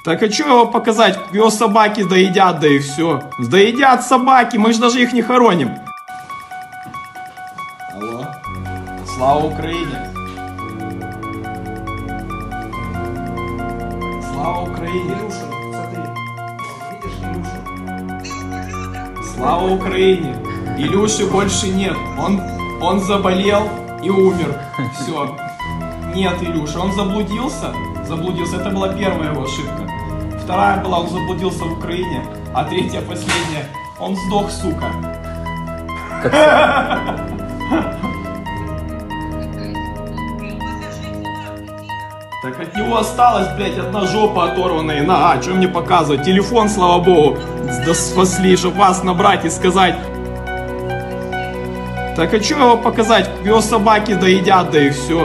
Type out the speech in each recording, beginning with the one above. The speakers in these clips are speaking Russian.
Так а что его показать? Его собаки доедят, да и все. Доедят собаки, мы же даже их не хороним. Алло. Слава Украине. Слава Украине. Илюша, смотри. Видишь, Илюша? Слава Украине. Илюши больше нет. Он заболел и умер. Все. Нет, Илюша, он заблудился. Заблудился. Это была первая его ошибка. Вторая была, он заблудился в Украине. А третья, последняя, он сдох, сука. Так от него осталась, блядь, одна жопа оторванная и нога. Что мне показывать? Телефон, слава богу, спасли, чтобы вас набрать и сказать. Так а что его показать? Его собаки доедят, да и все.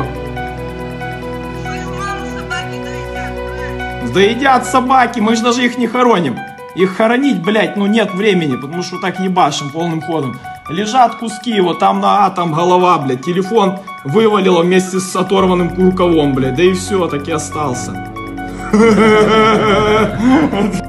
Доедят собаки, мы же даже их не хороним. Их хоронить, блядь, ну нет времени, потому что так ебашим полным ходом. Лежат куски его, там нога, там голова, блядь. Телефон вывалило вместе с оторванным рукавом, блядь. Да и все, так и остался.